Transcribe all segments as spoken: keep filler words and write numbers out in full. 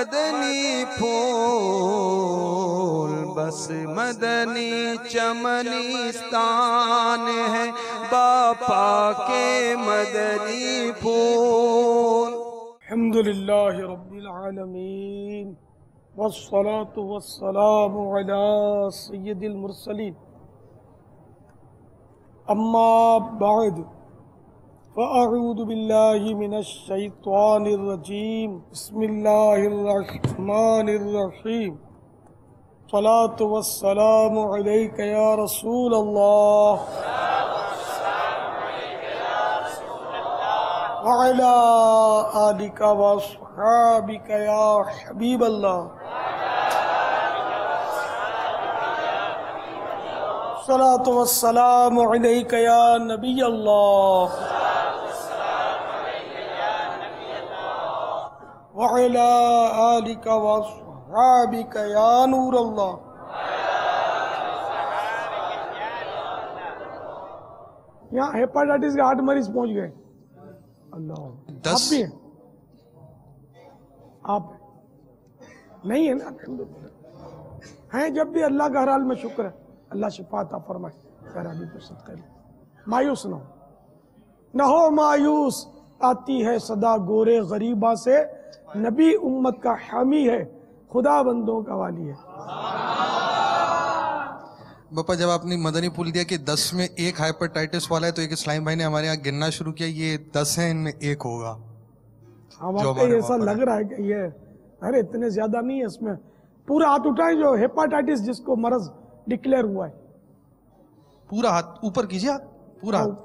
مدنی پھول بس مدنی چمنستان ہے باپا کے مدنی پھول. الحمدللہ رب العالمین والصلاة والسلام علی سید المرسلین. اما بعد فاعوذ باللہ من الشیطان الرجیم. بسم اللہ الرحمن الرحیم. صلاة والسلام علیک یا رسول اللہ وعلى آلك وأصحابك يا حبيب الله. صلاة والسلام عليك يا نبي الله وعلى آلك وأصحابك يا نور الله. یہاں ہیپاٹائٹس کے آٹھ مریض پہنچ گئے. اللہ آپ بھی ہیں؟ آپ نہیں ہیں نا؟ ہیں جب بھی اللہ کا ہر حال میں شکر ہے. اللہ شفا عطا فرمائے. خرابی پر صدقہ لے. مایوس نہ ہو نہ ہو مایوس. آتی ہے صدا گورے غریباں سے. نبی امت کا حامی ہے. خدا بندوں کا والی ہے. باپا جب آپ نے مدنی پھول دیا کہ دس میں ایک ہائپرٹائٹس والا ہے تو ایک اسلام بھائی نے ہمارے یہاں گننا شروع کیا یہ دس ہیں ان میں ایک ہوگا. اب آپ کو ایسا لگ رہا ہے کہ یہ ارے اتنے زیادہ نہیں ہے. اس میں پورا ہاتھ اٹھائیں جو ہیپاٹائٹس جس کو مرض ڈکلیئر ہوا ہے. پورا ہاتھ اوپر کیجئے. ہاتھ پورا ہاتھ.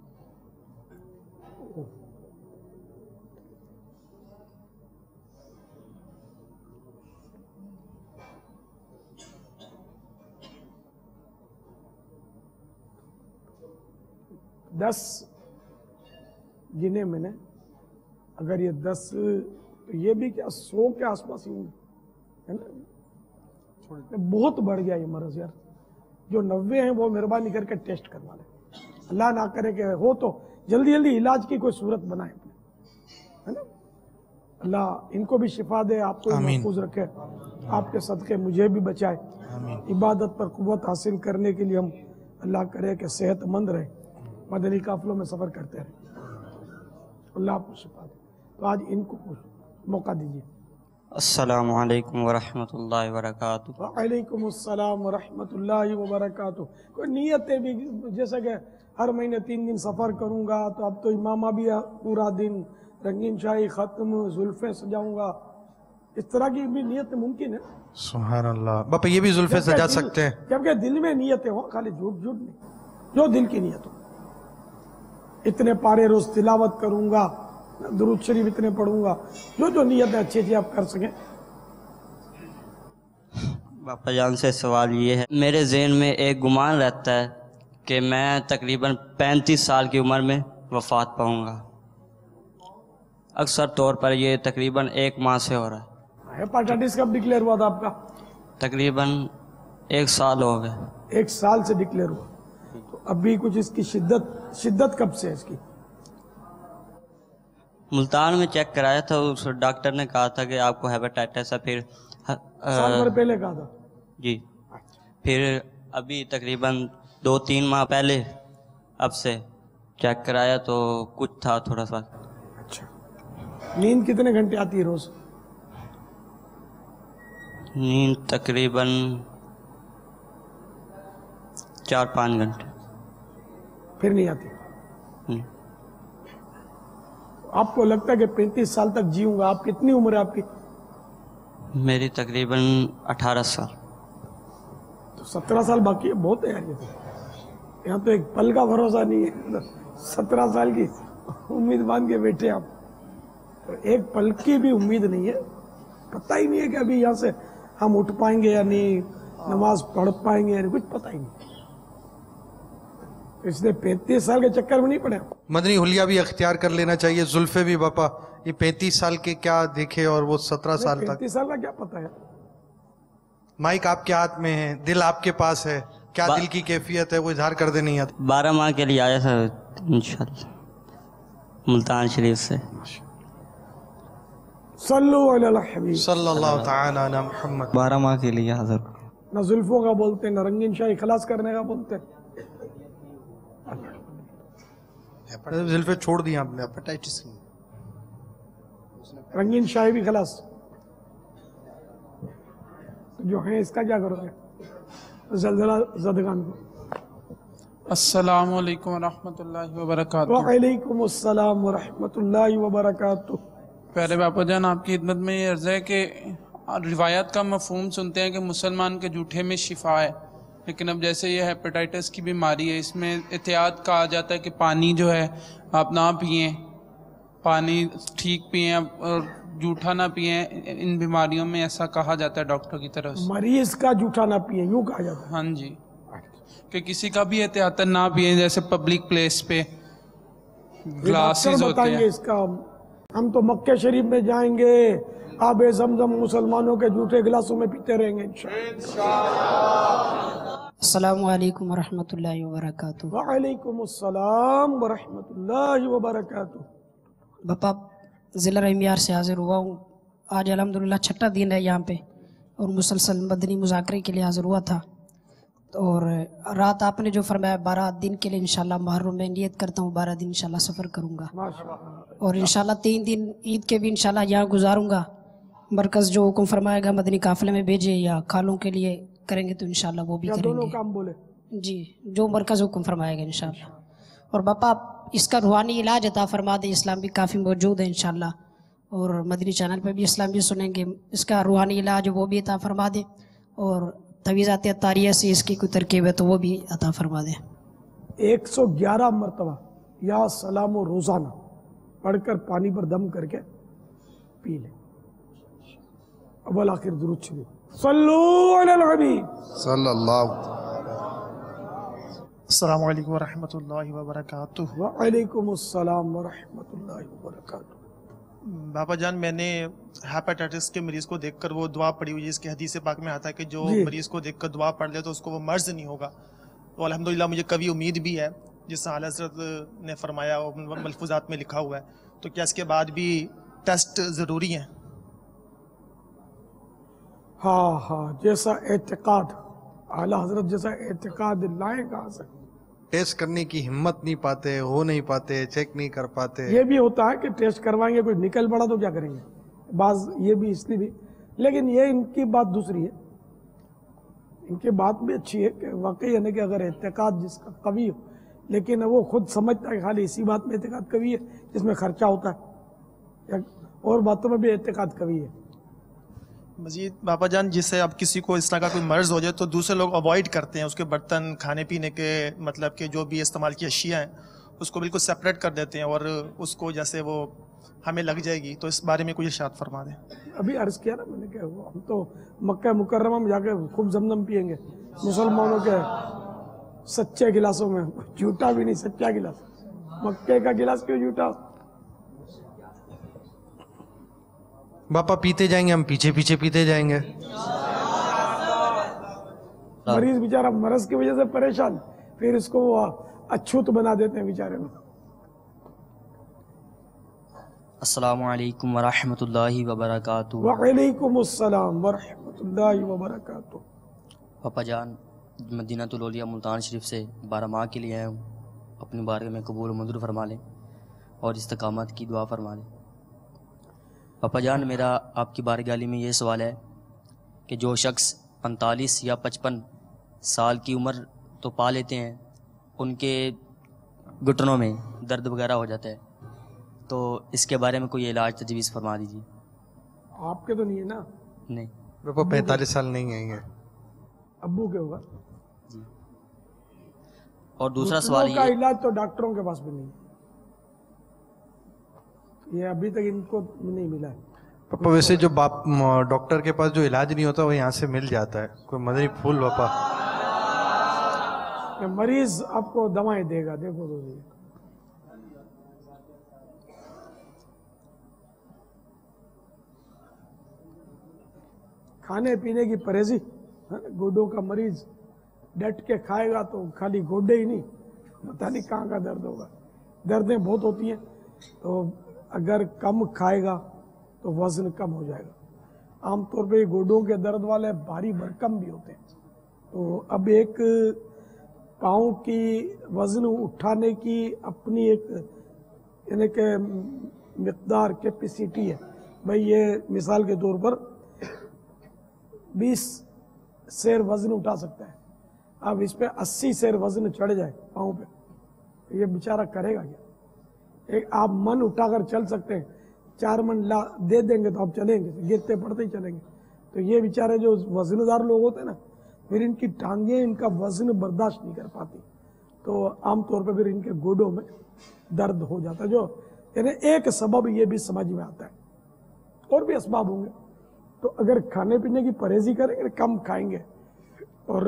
دس گنے میں نے اگر یہ دس تو یہ بھی کیا سو کے آس پاس ہی ہوں گے ہے نا. بہت بڑھ گیا یہ مرض یار. جو نوے ہیں وہ مہربانی کر کے ٹیسٹ کروا لیں. اللہ نہ کرے کہ ہو تو جلدی جلدی علاج کی کوئی صورت بنائے ہے نا. اللہ ان کو بھی شفا دے. آپ کو محفوظ رکھے. آپ کے صدقے مجھے بھی بچائے. عبادت پر قوت حاصل کرنے کے لیے ہم اللہ کرے کہ صحت مند رہے. مدنی قافلوں میں سفر کرتے رہے. اللہ آپ کو شفا دے. تو آج ان کو موقع دیجیے. السلام علیکم ورحمۃ اللہ وبرکاتہ. وعلیکم السلام ورحمۃ اللہ وبرکاتہ. کوئی نیتیں بھی جیسا کہ ہر مہینے تین دن سفر کروں گا تو اب تو امامہ بھی پورا دن رنگین شاہی ختم زلفیں سجاؤں گا. اس طرح کی بھی نیتیں ممکن ہے. سبحان اللہ. باپا یہ بھی زلفیں سجا سکتے ہیں جبکہ دل میں نیتیں ہوں خالی جھوٹ جھوٹ نہیں. جو دل کی نیت ہو. اتنے پارے روز تلاوت کروں گا درود شریف اتنے پڑھوں گا. جو جو نیتیں اچھی اچھی آپ کر سکیں. باپا جان سے سوال یہ ہے میرے ذہن میں ایک گمان رہتا ہے کہ میں تقریباً پینتیس سال کی عمر میں وفات پاؤں گا. اکثر طور پر یہ تقریباً ایک ماہ سے ہو رہا ہے. ہیپاٹائٹس کب ڈکلیئر ہوا تھا آپ کا؟ تقریباً ایک سال ہو گئے. ایک سال سے ڈکلیئر ہوا. تو ابھی کچھ اس کی شدت شدت کب سے ہے اس کی؟ ملتان میں چیک کرایا تھا. اس ڈاکٹر نے کہا تھا کہ آپ کو ہیپاٹائٹس ہے. پھر سال بھر پہلے کہا تھا جی. پھر ابھی تقریباً دو تین ماہ پہلے اب سے چیک کرایا تو کچھ تھا تھوڑا سا. اچھا. نیند کتنے گھنٹے آتی ہے روز؟ نیند تقریباً چار پانچ گھنٹے. پھر نہیں آتی؟ آپ کو لگتا ہے کہ پینتیس سال تک جیوں گا. آپ کتنی عمر ہے آپ کی؟ میری تقریباً اٹھارہ سال. تو سترہ سال باقی ہے. بہت ہے یار. یہ یہاں تو ایک پل کا بھروسہ نہیں ہے. سترہ سال کی امید باندھ کے بیٹھے آپ. تو ایک پل کی بھی امید نہیں ہے. پتہ ہی نہیں ہے کہ ابھی یہاں سے ہم اٹھ پائیں گے یا نہیں. نماز پڑھ پائیں گے یا نہیں. کچھ پتہ ہی نہیں. اس نے پینتیس سال کے چکر میں نہیں پڑے. مدنی حلیہ بھی اختیار کر لینا چاہیے. زلفے بھی باپا یہ پینتیس سال کے کیا دیکھے اور وہ سترہ سال تک. پینتیس سال کا کیا پتہ ہے. مائک آپ کے ہاتھ میں ہے. دل آپ کے پاس ہے. کیا دل کی کیفیت ہے وہ اظہار کر دے نہیں آتا. بارہ ماہ کے لیے آیا تھا انشاءاللہ ملتان شریف سے. सल्लु अलल हबीब। सल्लल्लाहु ताला अला मुहम्मद। बारह माह के लिए हाजिर। न जुल्फों का बोलते न रंगीन शाही खलास करने का बोलते। जुल्फे छोड़ दी आपने हेपेटाइटिस की। रंगीन शाही भी खलास जो है, इसका क्या करोगे? जल्जला ज़दगान को। अस्सलामु अलैकुम रहमतुल्लाहि व बरकातुहू। वालेकुम अस्सलाम व रहमतुल्लाहि व बरकातुहू। पहले बापा जान आपकी खिदमत में ये अर्ज़ है कि रिवायत का मफ़हूम सुनते हैं कि मुसलमान के जूठे में शिफा है, लेकिन अब जैसे ये हेपेटाइटिस की बीमारी है, इसमें एहतियात कहा जाता है कि पानी जो है आप ना पिएं, पानी ठीक पिएं और जूठा ना पिएं। इन बीमारियों में ऐसा कहा जाता है डॉक्टर की तरफ से। मरीज का जूठा ना पिए यूँ कहा जाता है। हाँ जी, कि किसी का भी एहतियातन ना पिएं, जैसे पब्लिक प्लेस पे ग्लासेस होते हैं। इसका हम तो मक्के शरीफ में जाएंगे, आबे ज़मज़म मुसलमानों के जूठे गिलासों में पीते रहेंगे इंशाअल्लाह। अस्सलामु अलैकुम वरहमतुल्लाहि वबरकातुहू। वालेकुम अस्सलाम वरहमतुल्लाहि वबरकातुहू। बापा ज़िला अमीर से हाजिर हुआ हूँ। आज अल्हम्दुलिल्लाह छठा दिन है यहाँ पे और मुसलसल मदनी मुज़ाकरे के लिए हाजिर हुआ था। और रात आपने जो फरमाया बारह दिन के लिए इंशाल्लाह मुहर्रम में नियत करता हूँ बारह दिन इंशाल्लाह सफ़र करूँगा और इंशाल्लाह तीन दिन ईद के भी इंशाल्लाह यहाँ गुजारूँगा। मरकज़ जो हुक्म फरमाएगा मदनी काफ़िले में भेजे या खालों के लिए करेंगे तो इंशाल्लाह वो भी करेंगे। दोनों काम बोले जी, जो मरकज़ हुक्म फरमाएगा इंशाल्लाह। और बापा इसका रूहानी इलाज अता फरमा दे, इस्लाम भी काफ़ी मौजूद है इंशाल्लाह और मदनी चैनल पे भी इस्लाम भी सुनेंगे। इसका रूहानी इलाज वो भी अता फरमा दे और तवीज़ात तारिया से इसकी कोई तरकीब है तो वो भी अता फरमा दे। एक सौ ग्यारह मरतबा या सलाम रोज़ाना पढ़कर पानी पर दम करके पी ले। अव्वल आखिर दुरूद शरीफ सल्लु अलल हबीब सल्लल्लाहु। अस्सलामु अलैकुम वरहमतुल्लाहि वबरकातुहू। वालेकुम अस्सलाम वरहमतुल्लाहि वबरकातुहू। बाबा जान, मैंने हेपेटाइटिस के मरीज को देखकर वो दुआ पड़ी हुई है, इसके हदीस पाक में आता है कि जो मरीज को देखकर दुआ पढ़ ले तो उसको वो मर्ज नहीं होगा। तो अल्हम्दुलिल्लाह मुझे कभी उम्मीद भी है, जिस आला हज़रत ने फरमाया और मलफूजात में लिखा हुआ है। तो क्या इसके बाद भी टेस्ट ज़रूरी हैं? हाँ हाँ, जैसा एतकाद आला हजरत जैसा एतकाद लाए कहाँ से। टेस्ट करने की हिम्मत नहीं पाते, हो नहीं पाते, चेक नहीं कर पाते। ये भी होता है कि टेस्ट करवाएंगे कोई निकल पड़ा तो क्या करेंगे, बाज ये भी इसलिए भी। लेकिन ये इनकी बात दूसरी है, इनकी बात भी अच्छी है कि वाकई है कि अगर एतकाद जिसका कवी हो, लेकिन वो खुद समझता है खाली इसी बात में एतकाद कवी है जिसमें खर्चा होता है, या और बातों में भी एतकाद कवी है। मजीद बाबा जान, जिससे अब किसी को इस तरह का कोई मर्ज हो जाए तो दूसरे लोग अवॉइड करते हैं, उसके बर्तन खाने पीने के मतलब के जो भी इस्तेमाल की अशिया हैं उसको बिल्कुल सेपरेट कर देते हैं और उसको जैसे वो हमें लग जाएगी। तो इस बारे में कोई इरशाद फरमा दें। अभी अर्ज किया ना मैंने, क्या हम तो मक्का मुकर्रमा में जाके खूब जमजम पियेंगे मुसलमानों के सच्चे गिलासों में, झूठा भी नहीं सच्चा गिलास। मक्के का गिलास क्यों झूठा? बापा पीते जाएंगे, हम पीछे पीछे पीते जाएंगे। मरीज बेचारा मरज की वजह से परेशान, फिर इसको वो अछूत बना देते हैं बेचारे को। अस्सलामु अलैकुम वरहमतुल्लाहि वबरकातुहू। वालेकुम अस्सलाम वरहमतुल्लाहि वबरकातुहू। पापा जान, मदीनातुल औलिया मुल्तान शरीफ से बारह माह के लिए आया हूँ। अपनी बारगाह में कबूल व मंजूर फरमा लें और इस्तकामत की दुआ फरमा लें। पापा जान, मेरा आपकी बारगाह में ये सवाल है कि जो शख्स पैंतालीस या पचपन साल की उम्र तो पा लेते हैं, उनके घुटनों में दर्द वगैरह हो जाता है, तो इसके बारे में कोई इलाज तजवीज़ फरमा दीजिए। आपके तो नहीं है ना? नहीं पापा पैंतालीस साल नहीं आएंगे। अब्बू के होगा जी। और दूसरा सवाल का ये, इलाज तो डॉक्टरों के पास भी नहीं, ये अभी तक इनको नहीं मिला है। पापा वैसे जो बाप डॉक्टर के पास जो इलाज नहीं होता वो यहाँ से मिल जाता है, कोई मदनी फूल पापा। मरीज आपको दवाएं देगा, देखो तो ये खाने पीने की परहेजी, गोडों का मरीज डट के खाएगा तो खाली गोडे ही नहीं, पता नहीं कहाँ का दर्द होगा। दर्दें बहुत होती हैं, तो अगर कम खाएगा تو وزن کم ہو جائے گا۔ عام طور پہ گوڈوں کے درد والے بھاری بھرکم بھی ہوتے ہیں، تو اب ایک پاؤں کی وزن اٹھانے کی اپنی ایک یعنی کہ مقدار کیپیسٹی ہے، بھئی یہ مثال کے طور پر بیس سیر وزن اٹھا سکتا ہے، اب اس پہ اسی سیر وزن چڑھ جائے پاؤں پہ، یہ بیچارہ کرے گا کیا؟ ایک آپ من اٹھا کر چل سکتے ہیں، چار من لا دے دیں گے تو آپ چلیں گے، گرتے پڑتے ہی چلیں گے، تو یہ بیچارے جو وزن دار لوگ ہوتے ہیں نا، پھر ان کی ٹانگیں ان کا وزن برداشت نہیں کر پاتی، تو عام طور پہ پھر ان کے گوڈوں میں درد ہو جاتا ہے، جو یعنی ایک سبب یہ بھی سمجھ میں آتا ہے، اور بھی اسباب ہوں گے۔ تو اگر کھانے پینے کی پرہیزی کریں گے، کم کھائیں گے اور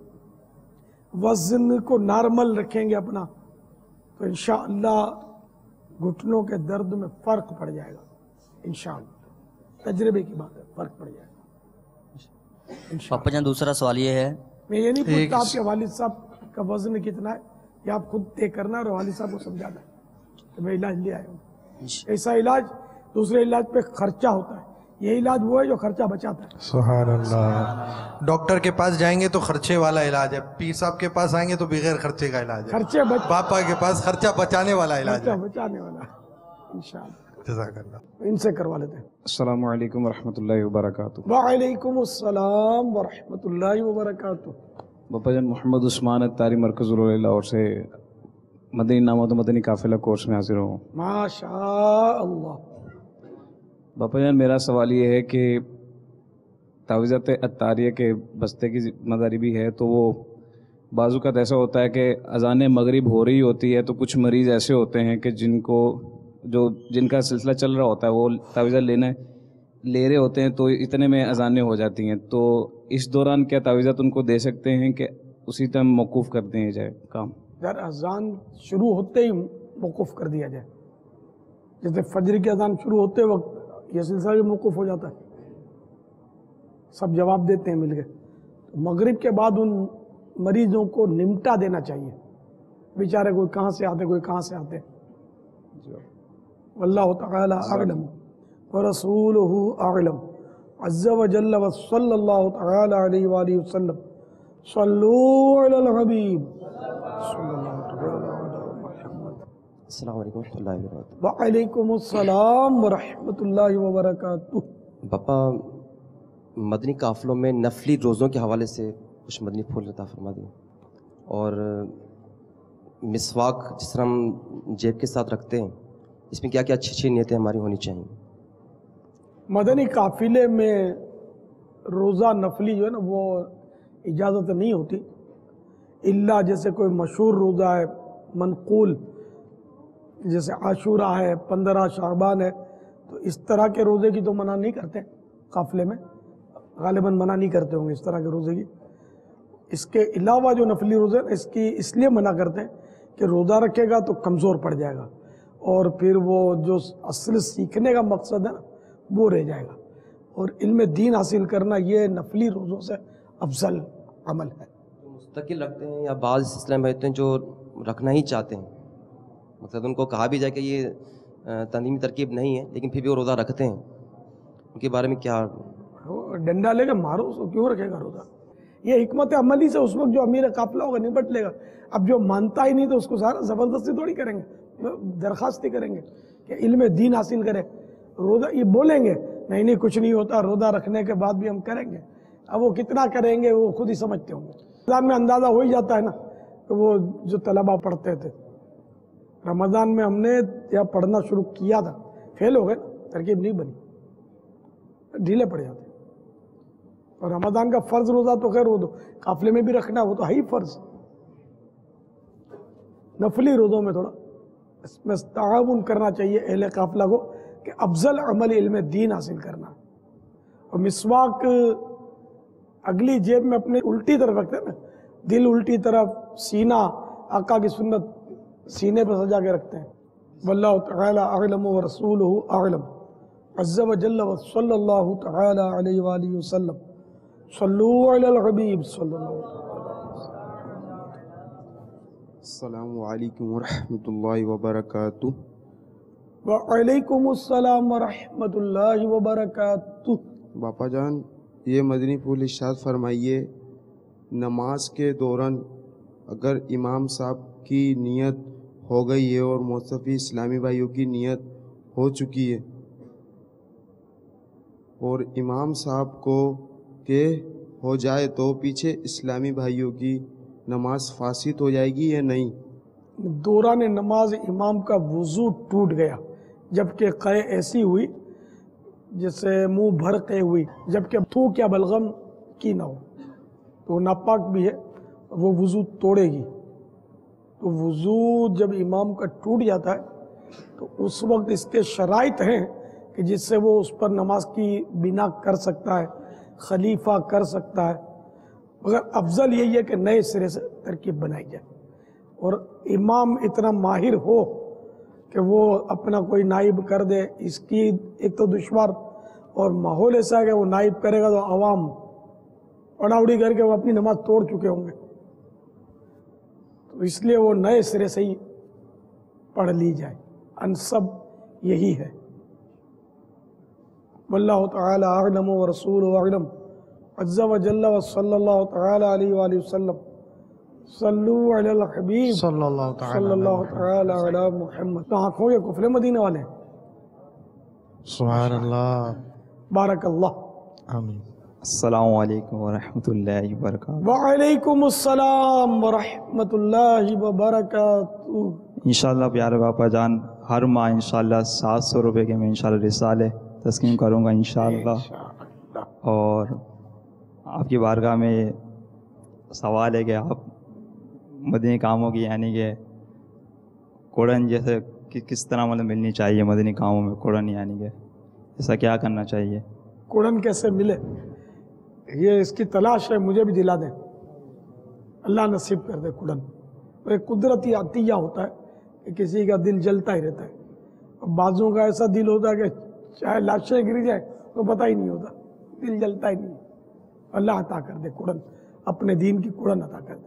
وزن کو نارمل رکھیں گے اپنا، تو انشاءاللہ گھٹنوں کے درد میں فرق پڑ جائے گا، انشاءاللہ تجربے کی بات ہے، فرق پڑ جائے گا۔ پاپا جان دوسرا سوال یہ ہے، میں یہ نہیں پوچھتا آپ کے والد صاحب کا وزن کتنا ہے، یہ آپ خود طے کرنا ہے اور والد صاحب کو سمجھانا ہے کہ میں علاج لے آیا ہوں۔ ایسا علاج دوسرے علاج پہ خرچہ ہوتا ہے، یہ علاج وہ ہے جو خرچہ بچاتا ہے۔ سبحان اللہ۔ ڈاکٹر کے پاس جائیں گے تو خرچے والا علاج ہے، پیر صاحب کے پاس آئیں گے تو بغیر خرچے کا علاج ہے، خرچے بچ پاپا کے پاس خرچہ بچانے والا علاج ہے۔ خرچہ بچانے والا انشاءاللہ، جزاک اللہ۔ ان سے کروا لیتے ہیں۔ السلام علیکم ورحمۃ اللہ وبرکاتہ۔ وعلیکم السلام ورحمۃ اللہ وبرکاتہ۔ باپا جان محمد عثمان اتاری مرکز لاہور سے مدنی نامہ و مدنی قافلہ کورس میں حاضر ہوں۔ ماشاء اللہ۔ باپا جان میرا سوال یہ ہے کہ تعویذات اتاریہ کے بستے کی ذمہ داری بھی ہے، تو وہ بعض اوقات ایسا ہوتا ہے کہ اذان مغرب ہو رہی ہوتی ہے تو کچھ مریض ایسے ہوتے ہیں کہ جن کو جو جن کا سلسلہ چل رہا ہوتا ہے وہ تعویذات لینا لے رہے ہوتے ہیں، تو اتنے میں اذانیں ہو جاتی ہیں، تو اس دوران کیا تعویذات ان کو دے سکتے ہیں کہ اسی ٹائم موقوف کر دیا جائے کام؟ یار اذان شروع ہوتے ہی موقوف کر دیا جائے، جیسے فجر کی اذان شروع ہوتے وقت یہ سلسلہ بھی موقوف ہو جاتا ہے، سب جواب دیتے ہیں مل کے۔ مغرب کے بعد ان مریضوں کو نمٹا دینا چاہیے، بیچارے کوئی کہاں سے آتے کوئی کہاں سے آتے، واللہ تعالی اعلم ورسولہ اعلم عز وجل وصلی اللہ تعالی علیہ وآلہ وسلم۔ صلو علی الحبیب صلی اللہ تعالی علی محمد۔ السلام علیکم ورحمۃ اللہ وبرکاتہ۔ وعلیکم السلام ورحمۃ اللہ وبرکاتہ۔ باپا مدنی قافلوں میں نفلی روزوں کے حوالے سے کچھ مدنی پھول عطا فرما دیں، اور مسواک جس طرح ہم جیب کے ساتھ رکھتے ہیں، اس میں کیا کیا اچھی اچھی نیتیں ہماری ہونی چاہیے؟ مدنی قافلے میں روزہ نفلی جو ہے نا وہ اجازت نہیں ہوتی، الا جیسے کوئی مشہور روزہ ہے منقول، جیسے عاشورہ ہے، پندرہ شعبان ہے، تو اس طرح کے روزے کی تو منع نہیں کرتے قافلے میں، غالباً منع نہیں کرتے ہوں گے اس طرح کے روزے کی۔ اس کے علاوہ جو نفلی روزے ہیں اس کی اس لیے منع کرتے ہیں کہ روزہ رکھے گا تو کمزور پڑ جائے گا، اور پھر وہ جو اصل سیکھنے کا مقصد ہے نا وہ رہ جائے گا، اور علم دین حاصل کرنا یہ نفلی روزوں سے افضل عمل ہے۔ مستقل رکھتے ہیں یا بعض اسلام ہوتے ہیں جو رکھنا ہی چاہتے ہیں، مطلب ان کو کہا بھی جائے کہ یہ تنظیمی ترکیب نہیں ہے لیکن پھر بھی وہ روزہ رکھتے ہیں، ان کے بارے میں کیا؟ ڈنڈا لے کے مارو اس کو، کیوں رکھے گا روزہ؟ یہ حکمت عملی سے اس وقت جو امیر قافلہ ہوگا نپٹ لے گا، اب جو مانتا ہی نہیں تو اس کو سارا زبردستی تھوڑی کریں گے، درخواست ہی کریں گے کہ علم دین حاصل کرے۔ روزہ یہ بولیں گے نہیں نہیں کچھ نہیں ہوتا، روزہ رکھنے کے بعد بھی ہم کریں گے، اب وہ کتنا کریں گے وہ خود ہی سمجھتے ہوں گے۔ رمضان میں اندازہ ہو ہی جاتا ہے نا کہ وہ جو طلبہ پڑھتے تھے رمضان میں، ہم نے یا پڑھنا شروع کیا تھا، فیل ہو گئے، ترکیب نہیں بنی، ڈھیلے پڑ جاتے۔ اور رمضان کا فرض روزہ تو خیر وہ تو قافلے میں بھی رکھنا، وہ تو ہے ہی فرض۔ نفلی روزوں میں تھوڑا اس میں تعاون کرنا چاہیے اہل قافلہ کو کہ افضل عمل علم دین حاصل کرنا۔ اور مسواک اگلی جیب میں اپنے الٹی طرف رکھتے ہیں نا، دل الٹی طرف، سینہ آقا کی سنت سینے پہ سجا کے رکھتے ہیں۔ واللہ تعالی اعلم ورسولہ اعلم عز وجل وصلی اللہ تعالی علیہ وآلہ وسلم۔ صلو علی الحبیب صلی اللہ علیہ وسلم۔ السلام علیکم ورحمۃ اللہ وبرکاتہ۔ وعلیکم السلام ورحمۃ اللہ وبرکاتہ۔ باپا جان یہ مدنی پھول ارشاد فرمائیے، نماز کے دوران اگر امام صاحب کی نیت ہو گئی ہے اور مصطفی اسلامی بھائیوں کی نیت ہو چکی ہے اور امام صاحب کو کہ ہو جائے تو پیچھے اسلامی بھائیوں کی نماز فاسد ہو جائے گی یا نہیں؟ دوران نماز امام کا وضو ٹوٹ گیا جبکہ قے ایسی ہوئی جیسے منہ بھر قے ہوئی، جبکہ تھوک یا بلغم کی نہ ہو تو ناپاک بھی ہے، وہ وضو توڑے گی۔ تو وضو جب امام کا ٹوٹ جاتا ہے تو اس وقت اس کے شرائط ہیں کہ جس سے وہ اس پر نماز کی بنا کر سکتا ہے، خلیفہ کر سکتا ہے، مگر افضل یہی ہے کہ نئے سرے سے ترکیب بنائی جائے اور امام اتنا ماہر ہو کہ وہ اپنا کوئی نائب کر دے۔ اس کی ایک تو دشوار اور ماحول ایسا ہے کہ وہ نائب کرے گا تو عوام اڑاؤڑی کر کے وہ اپنی نماز توڑ چکے ہوں گے، تو اس لیے وہ نئے سرے سے ہی پڑھ لی جائے، انسب یہی ہے۔ واللہ تعالی اعلم ورسولہ اعلم عز وجل وصلی اللہ تعالی علیہ وآلہ وسلم۔ صلو علی الحبیب صلی اللہ تعالی صلی اللہ تعالی علی محمد۔ تو آنکھوں کے کفلے مدینہ والے ہیں۔ سبحان اللہ، بارک اللہ۔ آمین۔ السلام علیکم ورحمۃ اللہ وبرکاتہ۔ وعلیکم السلام ورحمۃ اللہ وبرکاتہ۔ انشاءاللہ پیارے باپا جان ہر ماہ انشاءاللہ سات سو روپے کے میں انشاءاللہ رسالے تسلیم کروں گا انشاءاللہ، اور آپ کی بارگاہ میں سوال ہے کہ آپ مدنی کاموں کی یعنی کہ قرآن جیسے کس طرح مطلب ملنی چاہیے مدنی کاموں میں قرآن، یعنی کہ ایسا کیا کرنا چاہیے؟ قرآن کیسے ملے یہ اس کی تلاش ہے، مجھے بھی دلا دیں، اللہ نصیب کر دے قرآن۔ ایک قدرتی عطیہ ہوتا ہے کہ کسی کا دل جلتا ہی رہتا ہے، بعضوں کا ایسا دل ہوتا ہے کہ چاہے لاشیں گر جائے تو پتہ ہی نہیں ہوتا، دل جلتا ہی نہیں۔ اللہ عطا کر دے قرآن، اپنے دین کی قرآن عطا کر دے۔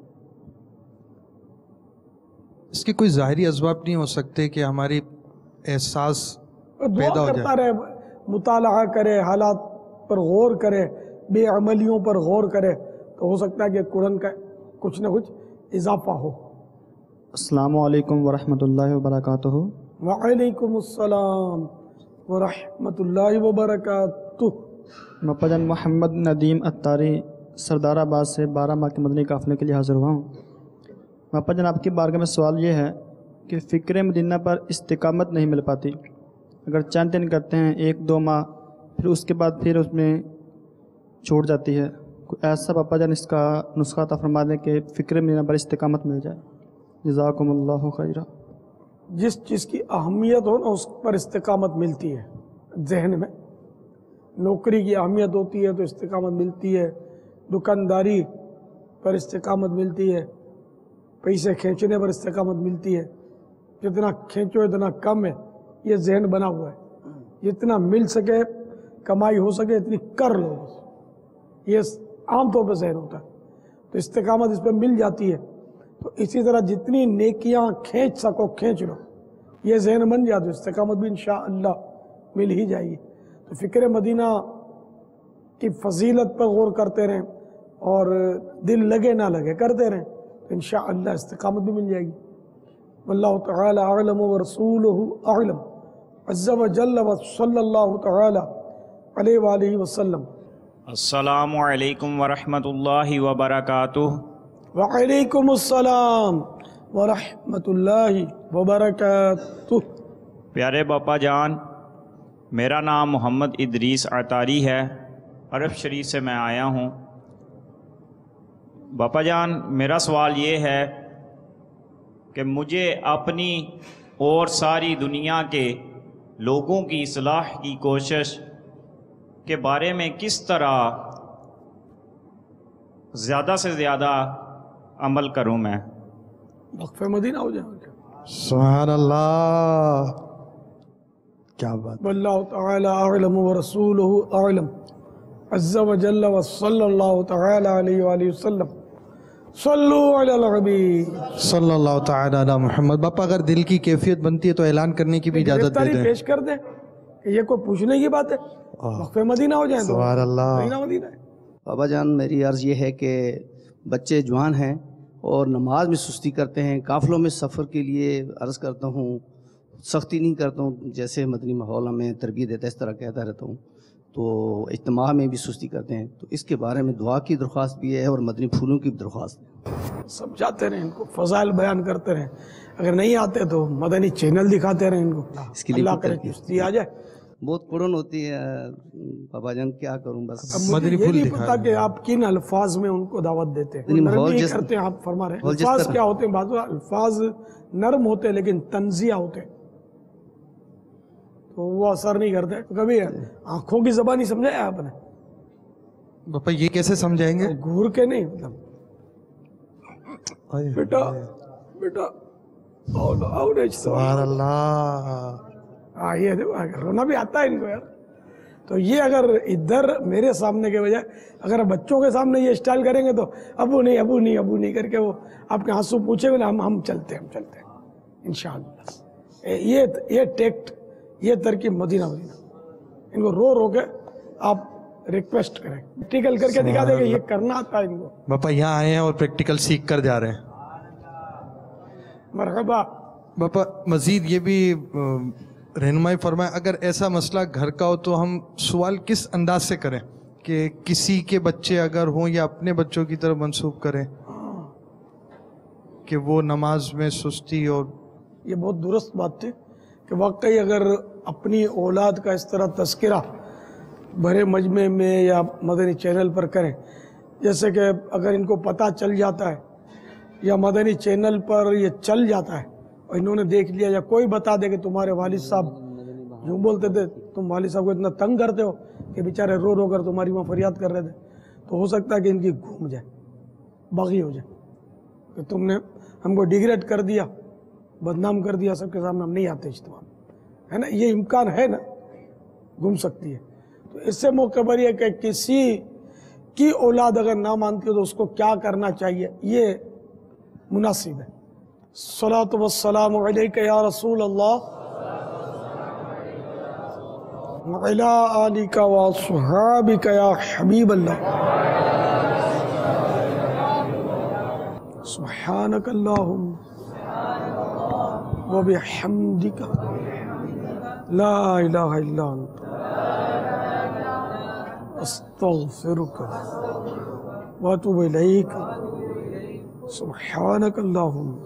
اس کے کوئی ظاہری اسباب نہیں ہو سکتے کہ ہماری احساس پیدا ہو جائے؟ کرتا رہے، مطالعہ کرے، حالات پر غور کرے، بے عملیوں پر غور کرے تو ہو سکتا ہے کہ قرآن کا کچھ نہ کچھ اضافہ ہو۔ السلام علیکم ورحمۃ اللہ وبرکاتہ۔ وعلیکم السلام ورحمۃ اللہ وبرکاتہ۔ باپا جان محمد ندیم اتاری سردار آباد سے بارہ ماہ کے مدنی قافلے کے لیے حاضر ہوا ہوں۔ باپا جان آپ کی بارگاہ میں سوال یہ ہے کہ فکر مدینہ پر استقامت نہیں مل پاتی، اگر چند دن کرتے ہیں ایک دو ماہ پھر اس کے بعد پھر اس میں چھوٹ جاتی ہے، کوئی ایسا باپا جان اس کا نسخہ عطا فرما دیں کہ فکر مدینہ پر استقامت مل جائے، جزاکم اللہ خیرہ۔ جس چیز کی اہمیت ہو نا اس پر استقامت ملتی ہے، ذہن میں نوکری کی اہمیت ہوتی ہے تو استقامت ملتی ہے، دکانداری پر استقامت ملتی ہے، پیسے کھینچنے پر استقامت ملتی ہے، جتنا کھینچو اتنا کم ہے، یہ ذہن بنا ہوا ہے، جتنا مل سکے کمائی ہو سکے اتنی کر لو، یہ عام طور پہ ذہن ہوتا ہے، تو استقامت اس پہ مل جاتی ہے۔ تو اسی طرح جتنی نیکیاں کھینچ سکو کھینچ لو، یہ ذہن بن جاتا ہے، استقامت بھی انشاءاللہ مل ہی جائے گی۔ تو فکر مدینہ کی فضیلت پر غور کرتے رہیں اور دل لگے نہ لگے کرتے رہیں تو انشاءاللہ استقامت بھی مل جائے گی۔ واللہ تعالی اعلم ورسولہ اعلم عز وجل وصلی اللہ تعالی علیہ وآلہ وسلم۔ السلام علیکم ورحمۃ اللہ وبرکاتہ۔ وعلیکم السلام ورحمۃ اللہ وبرکاتہ۔ پیارے باپا جان، میرا نام محمد ادریس عطاری ہے، عرب شریف سے میں آیا ہوں۔ باپا جان میرا سوال یہ ہے کہ مجھے اپنی اور ساری دنیا کے لوگوں کی اصلاح کی کوشش کے بارے میں کس طرح زیادہ سے زیادہ عمل کروں میں؟ وقف مدینہ ہو جائے۔ سبحان اللہ، کیا بات۔ واللہ تعالی اعلم ورسولہ اعلم عز وجل وصلی اللہ تعالی علیہ وآلہ وسلم۔ सल्लु अलल हबीब सल्लल्लाहु ताला अला मोहम्मद। बापा अगर दिल की कैफियत बनती है तो ऐलान करने की भी इजाजत दे गिरफ्तारी दें। पेश कर दे कि ये कोई पूछने की बात है, वक्फे मदीना हो जाए तो सुभान अल्लाह। मदीना मदीना है। बाबा जान मेरी अर्ज़ ये है कि बच्चे जवान हैं और नमाज में सुस्ती करते हैं, काफ़िलों में सफ़र के लिए अर्ज़ करता हूँ सख्ती नहीं करता हूँ, जैसे मदनी माहौल में तरबियत देता है इस तरह कहता रहता हूँ, तो इज्तिमा में भी सुस्ती करते हैं, तो इसके बारे में दुआ की दरख्वास्त भी है और मदनी फूलों की भी दरख्वास्त है। समझाते रहें इनको, फ़ज़ाइल बयान करते रहें, अगर नहीं आते तो मदनी चैनल दिखाते रहें इनको, इसके लिए अल्लाह भी करे तरकीब। चुस्ती आ जाए। बहुत कुड़न होती है बाबा जान, क्या करूं बस। अब मुझे ये नहीं पता कि आप किन अल्फाज में उनको दावत देते हैं, नहीं, नरमी माहौल जिस- करते हैं आप फरमा रहे हैं। माहौल जिस अल्फाज तरह- क्या होते हैं, बाज़ अल्फाज नरम होते हैं लेकिन तंजिया होते हैं, तो वो असर नहीं करते। कभी आंखों की ज़बान ही समझा है आपने, बापा ये कैसे समझाएंगे? घूर के नहीं, मतलब बेटा बेटा आओ ना, आओ ना, सुभान अल्लाह। हाँ ये देखो, रोना भी आता है इनको यार। तो ये अगर इधर मेरे सामने के बजाय अगर बच्चों के सामने ये स्टाइल करेंगे तो अबू नहीं अबू नहीं अबू नहीं करके वो आपके आंसू पूछेंगे ना, हम हम चलते हैं हम चलते हैं इंशाअल्लाह। ये ये टेक्ट, ये तरकीब मदीना मदीना, इनको रो रो के आप रिक्वेस्ट करें, प्रैक्टिकल करके दिखा देंगे, ये करना आता है इनको। बापा यहाँ आए हैं और प्रैक्टिकल सीख कर जा रहे हैं। मरहबा। बापा मजीद ये भी रहनुमाई फरमाए, अगर ऐसा मसला घर का हो तो हम सवाल किस अंदाज से करें कि किसी के बच्चे अगर हों या अपने बच्चों की तरफ मंसूब करें कि वो नमाज में सुस्ती और। ये बहुत दुरुस्त बात थी कि वाकई अगर अपनी औलाद का इस तरह तस्करा भरे मजमे में या मदनी चैनल पर करें, जैसे कि अगर इनको पता चल जाता है या मदनी चैनल पर ये चल जाता है और इन्होंने देख लिया या कोई बता दे कि तुम्हारे वालिद साहब यूँ बोलते थे, तुम वालिद साहब को इतना तंग करते हो कि बेचारे रो रो कर तुम्हारी वहाँ फरियाद कर रहे थे, तो हो सकता है कि इनकी घूम जाए, बागी हो जाए कि तुमने हमको डिग्रेड कर दिया, बदनाम कर दिया, सबके सामने हम नहीं आते इज्तिमा में, है ना, ये इम्कान है ना, घूम सकती है। तो इससे मौके पर यह कि किसी की औलाद अगर ना मानती हो तो उसको क्या करना चाहिए, ये मुनासिब है। सलातु वस्सलामु अलैका या रसूल अल्लाह व अला आलिका व अस्हाबिका या हबीब अल्लाह। सुब्हानक अल्लाहुम्मा व बिहम्दिका ला इलाहा इल्ला अंता अस्तगफिरुका व अतूबु इलैक। सुब्हानक अल्लाहुम्मा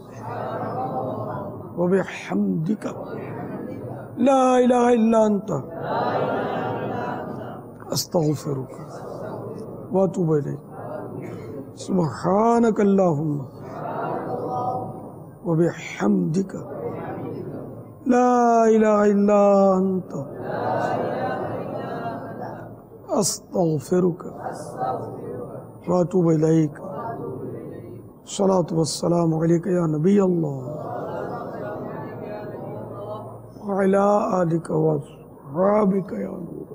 व बिहम्दिका ला इलाहा इल्ला अंता अस्तगफिरुका व अतूबु इलैक। सुब्हानक अल्लाहुम्मा व बिहम्दिका ला इलाहा इल्ला अंता अस्तगफिरुका व अतूबु इलैक। सलातु वस्सलामु अलैका या नबी अल्लाह व अला आलिका व अस्हाबिका या नूर।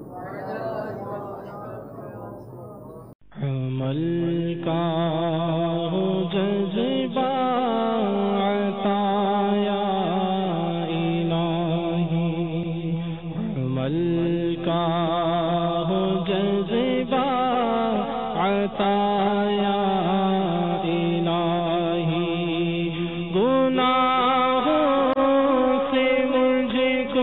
अमल का हो जज़्बा अता या इलाही, अमल का हो जज़्बा अता या इलाही, गुनाहों से मुझको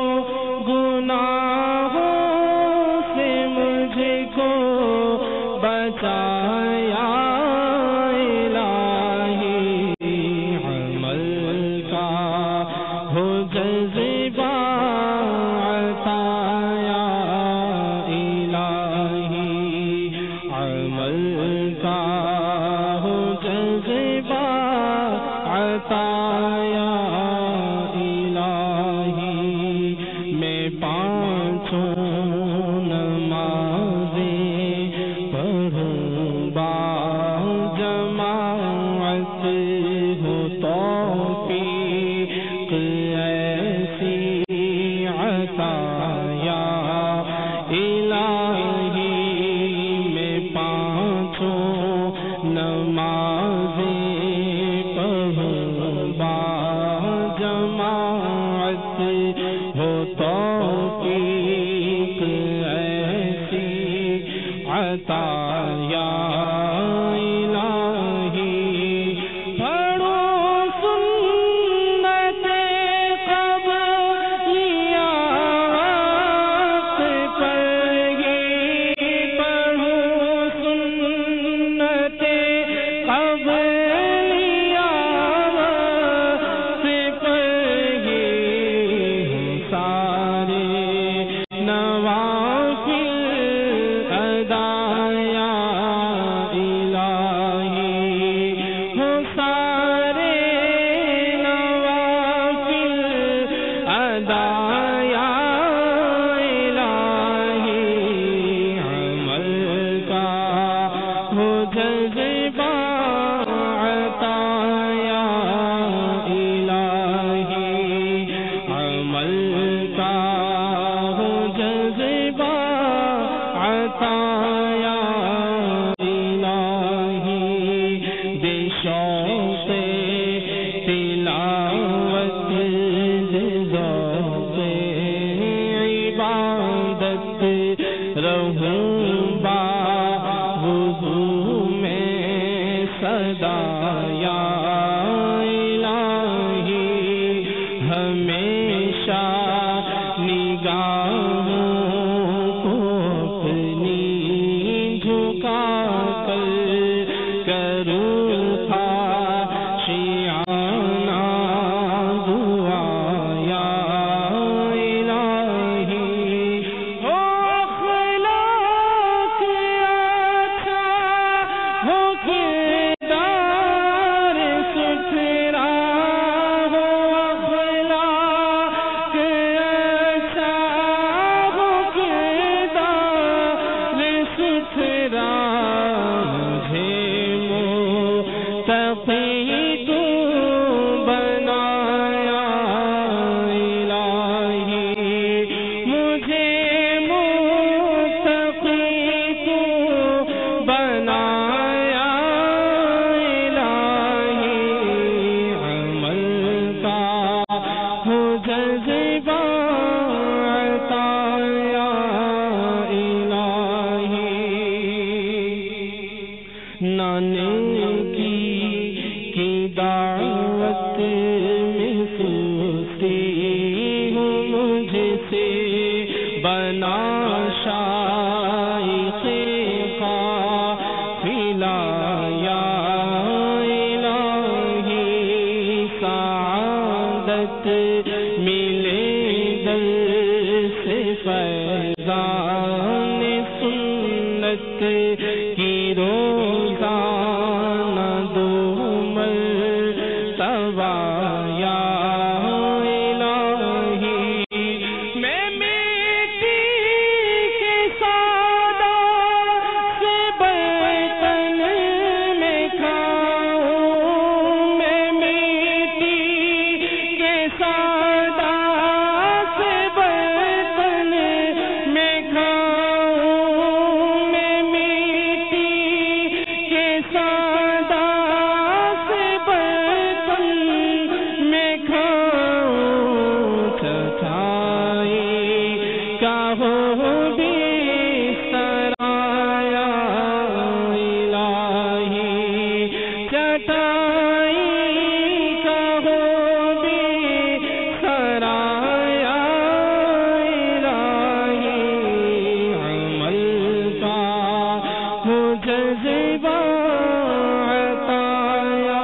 गुनाहों से मुझको बचाया इलाही, अमल का हो जज़्बा अता या इलाही, अमल का हो जज़्बा अता या इलाही। मैं पाँचों नमाज़ें पढ़ूं बाजमाअत, हो तौफ़ीक़ ऐसी طاعت ہو توفیق ایسی عطا یا الہی پڑھو سنت قبلیات پر ہی پڑھو سنت قبلیات پر ہی سارے نوافل ادا یا الہی ہو سارے نوافل ادا یا الہی عمل کا ہو جذبہ عطا یا الہی عمل کا ہو جذبہ عطا یا الہی بے شوق تلاوت ذوق عبادت رہوں با وضو میں صدا یا الہی ہمیشہ نگاہوں کو اپنی جھکا کر کروں خاشعانہ دعا یا الہی ہو اخلاق اچھا ہو کردار ستھرا ہو اخلاق اچھا ہو کردار ستھرا مجھے متقی تو بنایا الہی مجھے متقی تو بنایا الہی عمل کا ہو جذبہ عطا یا الہی نانے کی کی دعوت میں سستی ہوں مجھ سے بنا شائخ قافلہ یا الہی سعادت ملے در سے فیضان سنت کی روزانہ دو مرتبہ یا الہی میں مٹی کے سادہ سے برتن میں کھاؤں میں مٹی کے سادہ سے برتن میں کھاؤں میں مٹی کے سادہ سے برتن میں کھاؤں چٹائی کا ہو بستر یا الہی چٹائی کا ہو بستر یا الہی عمل کا ہو جذبہ عطا یا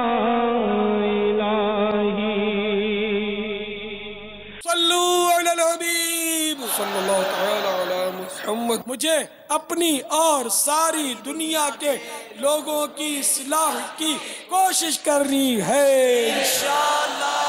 الہی صلو علی الحبیب صلی اللہ تعالی علی محمد. مجھے اپنی اور ساری دنیا کے لوگوں کی اصلاح کی کوشش کرنی ہے انشاءاللہ.